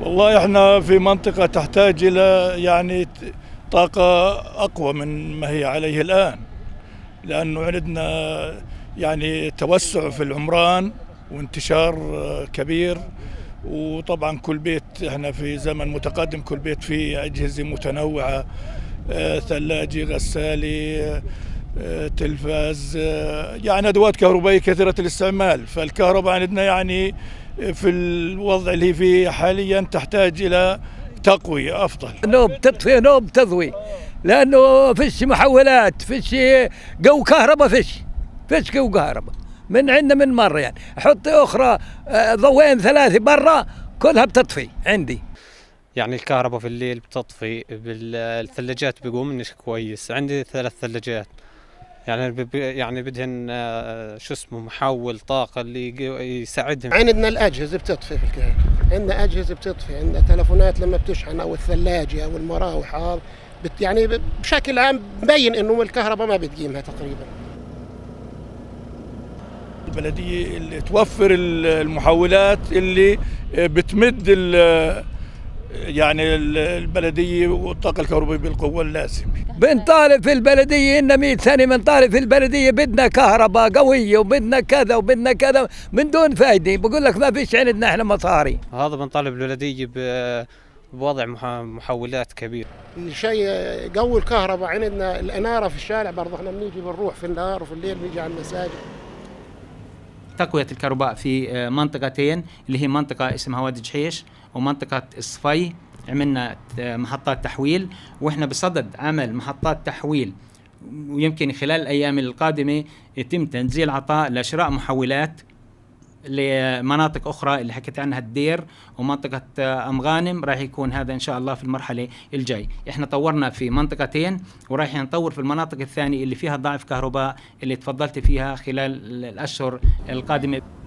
والله احنا في منطقة تحتاج إلى يعني طاقة أقوى من ما هي عليه الآن، لأنه عندنا يعني توسع في العمران وانتشار كبير، وطبعا كل بيت احنا في زمن متقدم، كل بيت فيه أجهزة متنوعة، ثلاجة، غسالة، تلفاز، يعني أدوات كهربائية كثيرة الاستعمال. فالكهرباء عندنا يعني في الوضع اللي هي فيه حاليا تحتاج إلى تقوية أفضل. نوب تطفي نوب تضوي، لأنه فيش محولات، فيش جو كهرباء، فيش جو كهرباء من عندنا من مرة، يعني حط أخرى ضوئين ثلاثة برا كلها بتطفي عندي. يعني الكهرباء في الليل بتطفي، بالثلاجات بيقوم منش كويس. عندي 3 ثلاجات، يعني بدهن شو اسمه محول طاقة اللي يساعدهم. عندنا الأجهزة بتطفي في الكهرباء، عندنا أجهزة بتطفي، عندنا تلفونات لما بتشحن أو الثلاجة أو المراوح، يعني بشكل عام مبين إنه الكهرباء ما بتقيمها تقريبا. البلدية اللي توفر المحولات اللي بتمد يعني البلدية والطاقة الكهربائية بالقوة اللازمة. بنطالب في البلدية إن 100 سنة بنطالب في البلدية، بدنا كهرباء قوية وبدنا كذا وبدنا كذا، من دون فايدة. بقول لك ما فيش عندنا احنا مصاري. هذا بنطالب البلدية بوضع محولات كبيرة. الشيء قوي الكهرباء، عندنا الأنارة في الشارع برضه، احنا بنيجي بنروح في النهار وفي الليل بنيجي على المساجد. تقوية الكهرباء في منطقتين، اللي هي منطقة اسمها وادي جحيش ومنطقة الصفي، عملنا محطات تحويل، واحنا بصدد عمل محطات تحويل، ويمكن خلال الأيام القادمة يتم تنزيل عطاء لشراء محولات لمناطق أخرى اللي حكيت عنها الدير ومنطقة أم غانم. راح يكون هذا إن شاء الله في المرحلة الجاي. إحنا طورنا في منطقتين وراح نطور في المناطق الثانية اللي فيها ضعف كهرباء اللي تفضلت فيها خلال الأشهر القادمة.